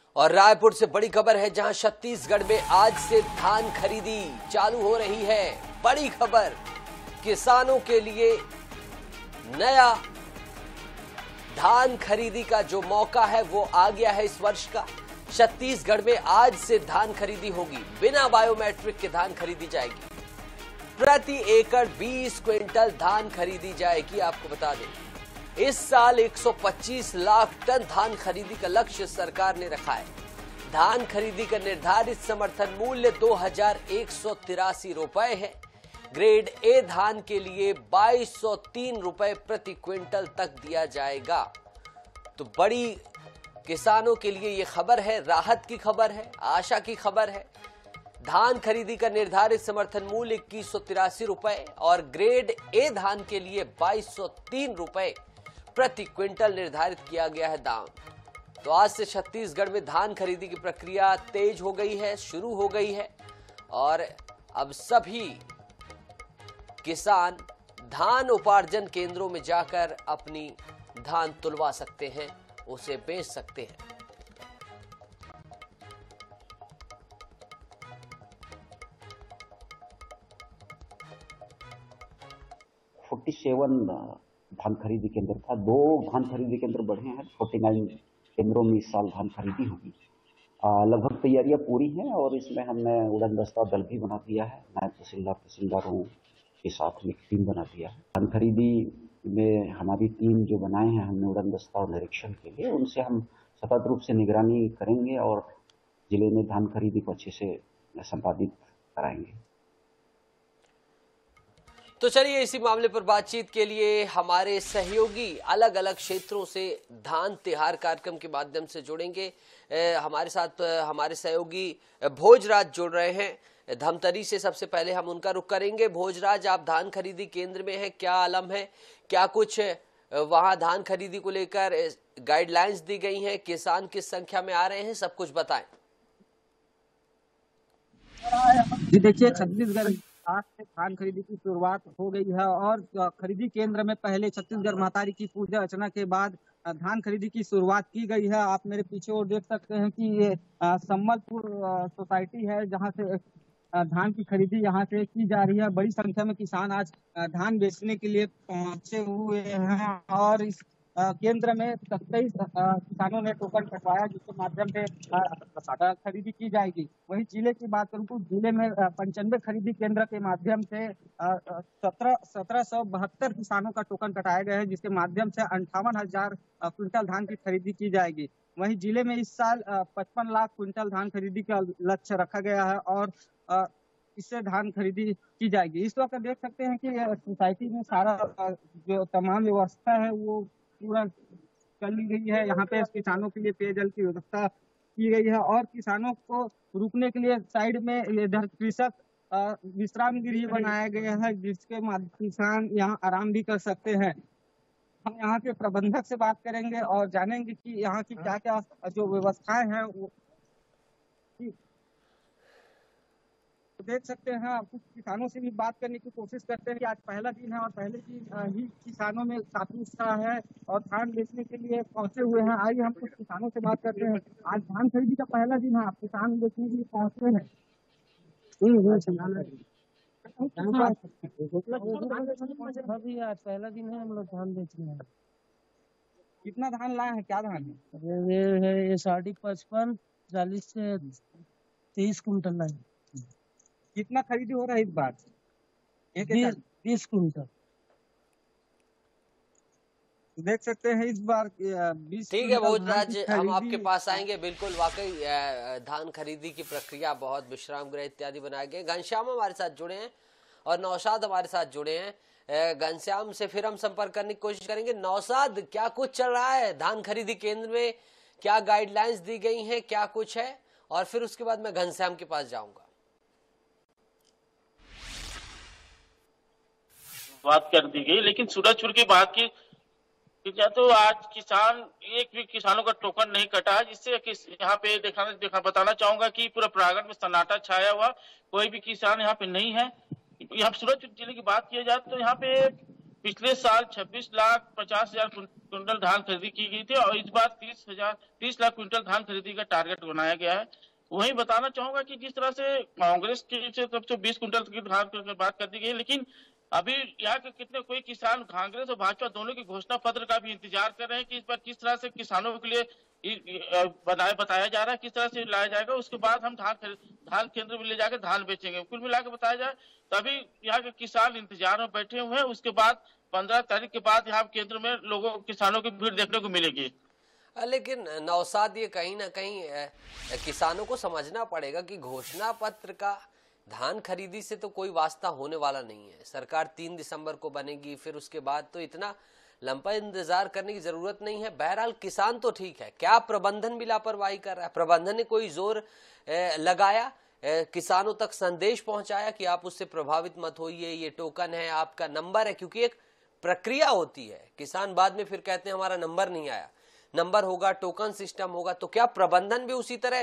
और रायपुर से बड़ी खबर है, जहां छत्तीसगढ़ में आज से धान खरीदी चालू हो रही है। बड़ी खबर, किसानों के लिए नया धान खरीदी का जो मौका है वो आ गया है इस वर्ष का। छत्तीसगढ़ में आज से धान खरीदी होगी, बिना बायोमेट्रिक के धान खरीदी जाएगी। प्रति एकड़ 20 क्विंटल धान खरीदी जाएगी। आपको बता दें, इस साल 125 लाख टन धान खरीदी का लक्ष्य सरकार ने रखा है। धान खरीदी का निर्धारित समर्थन मूल्य 2183 रुपए है। ग्रेड ए धान के लिए 2203 रुपए प्रति क्विंटल तक दिया जाएगा। तो बड़ी किसानों के लिए यह खबर है, राहत की खबर है, आशा की खबर है। धान खरीदी का निर्धारित समर्थन मूल्य 2183 रुपए और ग्रेड ए धान के लिए 2203 रुपए प्रति क्विंटल निर्धारित किया गया है दाम। तो आज से छत्तीसगढ़ में धान खरीदी की प्रक्रिया तेज हो गई है, शुरू हो गई है और अब सभी किसान धान उपार्जन केंद्रों में जाकर अपनी धान तुलवा सकते हैं, उसे बेच सकते हैं। धान खरीदी केंद्र था, 2 धान खरीदी केंद्र बढ़े हैं। 49 केंद्रों में इस साल धान खरीदी होगी। लगभग तैयारियां पूरी हैं और इसमें हमने उड़न दस्ता दल भी बना दिया है। नायब तहसीलदारों के साथ में टीम बना दिया है। धान खरीदी में हमारी टीम जो बनाए हैं हमने उड़न दस्ता और निरीक्षण के लिए, उनसे हम सतत रूप से निगरानी करेंगे और जिले में धान खरीदी को अच्छे से संपादित कराएंगे। तो चलिए, इसी मामले पर बातचीत के लिए हमारे सहयोगी अलग अलग क्षेत्रों से धान तिहार कार्यक्रम के माध्यम से जुड़ेंगे। हमारे साथ हमारे सहयोगी भोजराज जुड़ रहे हैं धमतरी से। सबसे पहले हम उनका रुख करेंगे। भोजराज, आप धान खरीदी केंद्र में हैं, क्या आलम है, क्या कुछ वहां धान खरीदी को लेकर गाइडलाइंस दी गई हैं, किसान किस संख्या में आ रहे हैं, सब कुछ बताएं। जी देखिए, छत्तीसगढ़ आज से धान खरीदी की शुरुआत हो गई है और खरीदी केंद्र में पहले छत्तीसगढ़ मातारी की पूजा अर्चना के बाद धान खरीदी की शुरुआत की गई है। आप मेरे पीछे और देख सकते हैं कि ये सम्मलपुर सोसाइटी है, जहां से धान की खरीदी यहां से की जा रही है। बड़ी संख्या में किसान आज धान बेचने के लिए पहुंचे हुए हैं और इस केंद्र में 27 किसानों ने टोकन कटवाया, जिसके माध्यम से खरीदी की जाएगी। वहीं जिले की बात करूं तो जिले में 95 खरीदी केंद्र के माध्यम से 1772 किसानों का टोकन कटाया गया है, जिसके माध्यम से 58,000 क्विंटल धान की खरीदी की जाएगी। वहीं जिले में इस साल 55 लाख क्विंटल धान खरीदी का लक्ष्य रखा गया है और इससे धान खरीदी की जाएगी। इस वक्त देख सकते हैं कि सोसाइटी में सारा जो तमाम व्यवस्था है वो पूरा कर ली गई है। यहाँ पे किसानों के लिए पेयजल की व्यवस्था की गई है और किसानों को रुकने के लिए साइड में इधर कृषक विश्राम गृह बनाया गया है, जिसके माध्यम किसान यहाँ आराम भी कर सकते हैं। हम यहाँ के प्रबंधक से बात करेंगे और जानेंगे कि यहाँ की क्या क्या जो व्यवस्थाएं हैं वो देख सकते हैं। कुछ किसानों से भी बात करने की कोशिश करते हैं कि आज पहला दिन है और पहले दिन ही किसानों में काफी उत्साह है और धान बेचने के लिए पहुंचे हुए हैं। आइए हम कुछ किसानों से बात करते हैं। आज धान खरीदी का पहला दिन है, आप किसान बेचने के लिए पहुंचे हैं। अभी आज पहला दिन है, हम लोग धान बेचने हैं। कितना धान लाए हैं, क्या धान है? ये है 55 40 से 30 कुंटल लाए। कितना खरीदी हो रहा है इस बार? 20 कुंटल। देख सकते हैं इस बार 20। ठीक है भोजराज, हम आपके पास आएंगे। बिल्कुल, वाकई धान खरीदी की प्रक्रिया बहुत विश्राम गृह इत्यादि बनाए गए। घनश्याम हमारे साथ जुड़े हैं और नौशाद हमारे साथ जुड़े हैं। घनश्याम से फिर हम संपर्क करने की कोशिश करेंगे। नौशाद, क्या कुछ चल रहा है धान खरीदी केंद्र में, क्या गाइडलाइंस दी गई हैं, क्या कुछ है, और फिर उसके बाद मैं घनश्याम के पास जाऊंगा। बात कर दी गई, लेकिन सूरजपुर की बात की क्या तो आज किसान एक भी किसानों का टोकन नहीं कटा है, जिससे यहाँ पे बताना चाहूंगा कि पूरा प्रांगण में सन्नाटा छाया हुआ, कोई भी किसान यहाँ पे नहीं है। यहाँ सूरजपुर जिले की बात किया जाए तो यहाँ पे पिछले साल 26,50,000 क्विंटल धान खरीदी की गई थी और इस बार 30 लाख क्विंटल धान खरीदी का टारगेट बनाया गया है। वहीं बताना चाहूंगा कि जिस तरह से कांग्रेस की से तब तो 20 क्विंटल की धान की बात कर दी गई, लेकिन अभी यहाँ के कितने कोई किसान कांग्रेस और भाजपा दोनों के घोषणा पत्र का भी इंतजार कर रहे हैं कि इस बार किस तरह से किसानों के लिए बताया जा रहा है, किस तरह से लाया जाएगा। उसके बाद हम धान केंद्र में ले जाकर धान बेचेंगे। कुल मिलाकर बताया जाए तभी यहाँ के किसान इंतजार में बैठे हुए हैं। उसके बाद 15 तारीख के बाद यहाँ केंद्र में किसानों की भीड़ देखने को मिलेगी। लेकिन नौशाद, ये कहीं ना कहीं किसानों को समझना पड़ेगा कि घोषणा पत्र का धान खरीदी से तो कोई वास्ता होने वाला नहीं है। सरकार 3 दिसंबर को बनेगी, फिर उसके बाद तो इतना लंबा इंतजार करने की जरूरत नहीं है। बहरहाल किसान तो ठीक है, क्या प्रबंधन भी लापरवाही कर रहा है? प्रबंधन ने कोई जोर लगाया, किसानों तक संदेश पहुंचाया कि आप उससे प्रभावित मत होइए, ये टोकन है, आपका नंबर है? क्योंकि एक प्रक्रिया होती है, किसान बाद में फिर कहते हैं हमारा नंबर नहीं आया। नंबर होगा, टोकन सिस्टम होगा, तो क्या प्रबंधन भी उसी तरह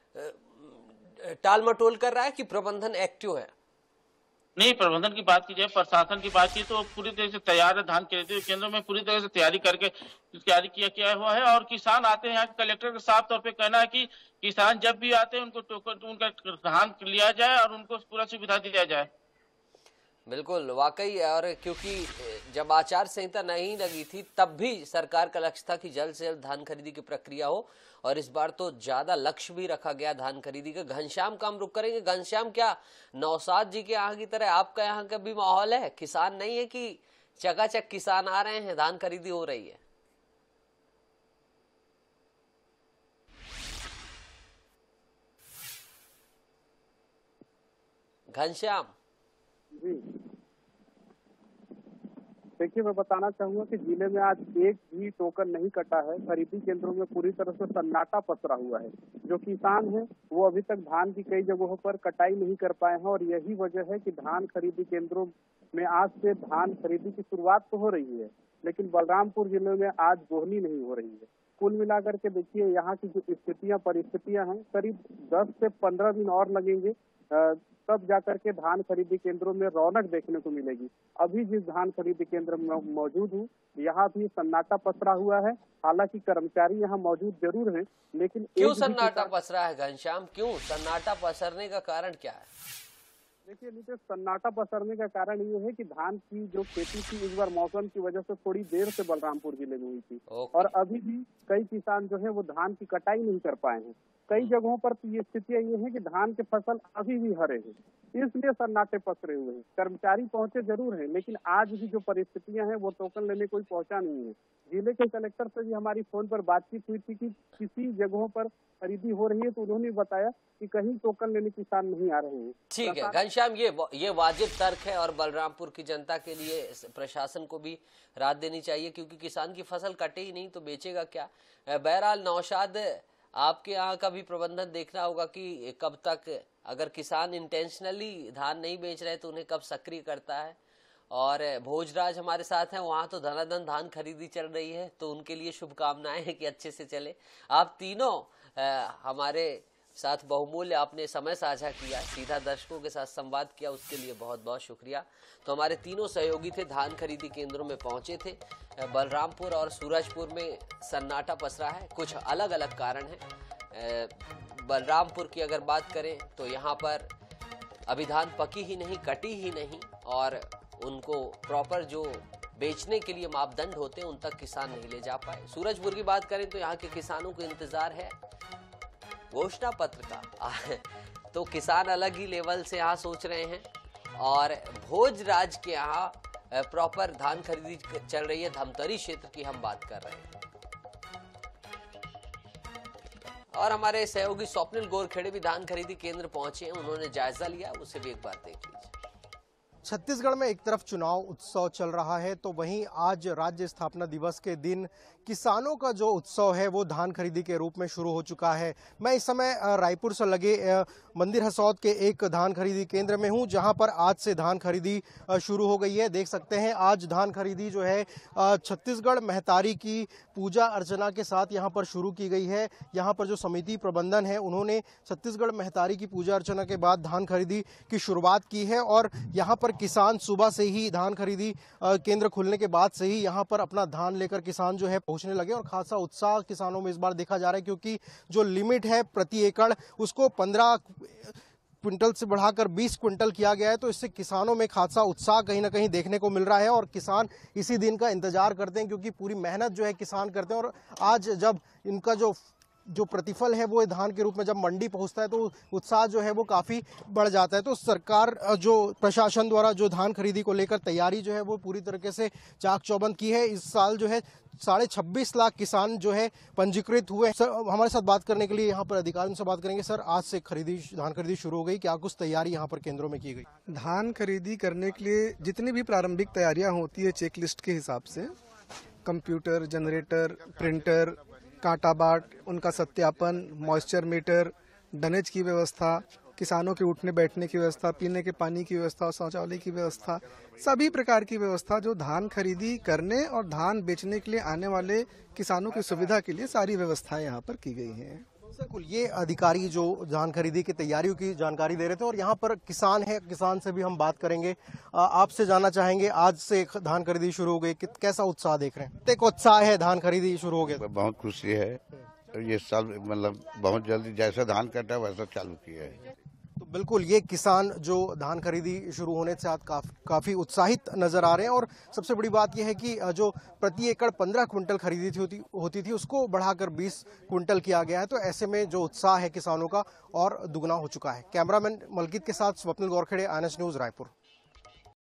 टाल मटोल कर रहा है कि प्रबंधन एक्टिव है? नहीं, प्रबंधन की बात की जाए, प्रशासन की बात की तो पूरी तरह से तैयार है। धान खरीदी केंद्र में पूरी तरह से तैयारी किया हुआ है और किसान आते हैं। यहाँ कलेक्टर का साफ तौर पे कहना है कि किसान जब भी आते हैं उनको टोकन, उनका धान लिया जाए और उनको पूरा सुविधा दिया जाए। बिल्कुल, वाकई। और क्योंकि जब आचार संहिता नहीं लगी थी तब भी सरकार का लक्ष्य था कि जल्द से जल्द धान खरीदी की प्रक्रिया हो, और इस बार तो ज्यादा लक्ष्य भी रखा गया धान खरीदी का। घनश्याम का हम रुक करेंगे। घनश्याम, क्या नौशाद जी के यहाँ की तरह आपका यहाँ का भी माहौल है? किसान नहीं है कि चकाचक किसान आ रहे हैं, धान खरीदी हो रही है? घनश्याम जी देखिए, मैं बताना चाहूंगा कि जिले में आज एक भी टोकन नहीं कटा है। खरीदी केंद्रों में पूरी तरह से सन्नाटा पसरा हुआ है। जो किसान हैं वो अभी तक धान की कई जगहों पर कटाई नहीं कर पाए हैं और यही वजह है कि धान खरीदी केंद्रों में आज से धान खरीदी की शुरुआत तो हो रही है, लेकिन बलरामपुर जिले में आज बोहनी नहीं हो रही है। कुल मिलाकर के देखिए, यहाँ की जो परिस्थितियां हैं, करीब 10 से 15 दिन और लगेंगे, तब जाकर के धान खरीदी केंद्रों में रौनक देखने को मिलेगी। अभी जिस धान खरीदी केंद्र में मौजूद हूँ, यहाँ भी सन्नाटा पसरा हुआ है। हालांकि कर्मचारी यहाँ मौजूद जरूर हैं, लेकिन क्यों सन्नाटा पसरा है घनश्याम? क्यों सन्नाटा पसरने का कारण क्या है? देखिए नीतीश, सन्नाटा पसरने का कारण ये है कि धान की जो खेती थी इस बार मौसम की वजह से थोड़ी देर से बलरामपुर जिले में हुई थी और अभी भी कई किसान जो है वो धान की कटाई नहीं कर पाए हैं। कई जगहों पर तो ये स्थितियां ये है कि धान के फसल अभी भी हरे हैं, इसलिए सन्नाटे पसरे हुए हैं। कर्मचारी पहुंचे जरूर हैं, लेकिन आज भी जो परिस्थितियां हैं वो टोकन लेने कोई पहुंचा नहीं है। जिले के कलेक्टर से भी हमारी फोन पर बातचीत हुई थी कि किसी जगहों पर खरीदी हो रही है, तो उन्होंने बताया कि कहीं टोकन लेने किसान नहीं आ रहे हैं। ठीक है घनश्याम, ये वाजिब तर्क है और बलरामपुर की जनता के लिए प्रशासन को भी राहत देनी चाहिए, क्योंकि किसान की फसल कटे ही नहीं तो बेचेगा क्या? बहरहाल नौशाद, आपके यहाँ का भी प्रबंधन देखना होगा कि कब तक, अगर किसान इंटेंशनली धान नहीं बेच रहे तो उन्हें कब सक्रिय करता है। और भोजराज हमारे साथ हैं, वहां तो धनाधन धान खरीदी चल रही है, तो उनके लिए शुभकामनाएं हैं कि अच्छे से चले। आप तीनों हमारे साथ बहुमूल्य आपने समय साझा किया, सीधा दर्शकों के साथ संवाद किया, उसके लिए बहुत बहुत शुक्रिया। तो हमारे तीनों सहयोगी थे, धान खरीदी केंद्रों में पहुंचे थे। बलरामपुर और सूरजपुर में सन्नाटा पसरा है, कुछ अलग अलग कारण है। बलरामपुर की अगर बात करें तो यहाँ पर अभी धान पकी ही नहीं, कटी ही नहीं, और उनको प्रॉपर जो बेचने के लिए मापदंड होते हैं उन तक किसान नहीं ले जा पाए। सूरजपुर की बात करें तो यहाँ के किसानों को इंतजार है घोषणा पत्र का तो किसान अलग ही लेवल से यहाँ सोच रहे हैं। और भोजराज के यहाँ प्रॉपर धान खरीदी चल रही है, धमतरी क्षेत्र की हम बात कर रहे हैं। और हमारे सहयोगी स्वप्निल गोरखेड़े भी धान खरीदी केंद्र पहुंचे हैं, उन्होंने जायजा लिया, उसे भी एक बार देख लीजिए। छत्तीसगढ़ में एक तरफ चुनाव उत्सव चल रहा है तो वहीं आज राज्य स्थापना दिवस के दिन किसानों का जो उत्सव है वो धान खरीदी के रूप में शुरू हो चुका है। मैं इस समय रायपुर से लगे मंदिर हसौद के एक धान खरीदी केंद्र में हूं, जहां पर आज से धान खरीदी शुरू हो गई है। देख सकते हैं आज धान खरीदी जो है छत्तीसगढ़ महतारी की पूजा अर्चना के साथ यहां पर शुरू की गई है। यहां पर जो समिति प्रबंधन है उन्होंने छत्तीसगढ़ महतारी की पूजा अर्चना के बाद धान खरीदी की शुरुआत की है और यहां पर किसान सुबह से ही धान खरीदी केंद्र खुलने के बाद से ही यहां पर अपना धान लेकर किसान जो है पहुंचने लगे और खासा उत्साह किसानों में इस बार देखा जा रहा है, क्योंकि जो लिमिट है प्रति एकड़ उसको 15 क्विंटल से बढ़ाकर 20 क्विंटल किया गया है। तो इससे किसानों में खासा उत्साह कहीं ना कहीं देखने को मिल रहा है और किसान इसी दिन का इंतजार करते हैं, क्योंकि पूरी मेहनत जो है किसान करते हैं और आज जब इनका जो प्रतिफल है वो धान के रूप में जब मंडी पहुंचता है तो उत्साह जो है वो काफी बढ़ जाता है। तो सरकार जो प्रशासन द्वारा जो धान खरीदी को लेकर तैयारी जो है वो पूरी तरीके से चाक चौबंद की है। इस साल जो है 26.5 लाख किसान जो है पंजीकृत हुए। सर हमारे साथ बात करने के लिए यहाँ पर अधिकारियों से बात करेंगे। सर आज से धान खरीदी शुरू हो गई, क्या कुछ तैयारी यहाँ पर केंद्रों में की गई? धान खरीदी करने के लिए जितनी भी प्रारंभिक तैयारियां होती है चेक लिस्ट के हिसाब से, कंप्यूटर, जनरेटर, प्रिंटर, कांटा बाट, उनका सत्यापन, मॉइस्चर मीटर, डनेज की व्यवस्था, किसानों के उठने बैठने की व्यवस्था, पीने के पानी की व्यवस्था, शौचालय की व्यवस्था, सभी प्रकार की व्यवस्था जो धान खरीदी करने और धान बेचने के लिए आने वाले किसानों की सुविधा के लिए सारी व्यवस्थाएं यहाँ पर की गई हैं। बिल्कुल, ये अधिकारी जो धान खरीदी की तैयारियों की जानकारी दे रहे थे और यहाँ पर किसान है, किसान से भी हम बात करेंगे। आपसे जानना चाहेंगे आज से धान खरीदी शुरू हो गई, कैसा उत्साह देख रहे हैं? कितने उत्साह है धान खरीदी शुरू हो गई? बहुत खुशी है, ये साल मतलब बहुत जल्दी जैसा धान कटा वैसा चालू किया है। तो बिल्कुल ये किसान जो धान खरीदी शुरू होने से आज काफी उत्साहित नजर आ रहे हैं और सबसे बड़ी बात यह है कि जो प्रति एकड़ 15 क्विंटल खरीदी होती थी उसको बढ़ाकर 20 क्विंटल किया गया है। तो ऐसे में जो उत्साह है किसानों का और दुगना हो चुका है। कैमरामैन मलकित के साथ स्वप्निल गोरखेड़े, INS न्यूज, रायपुर।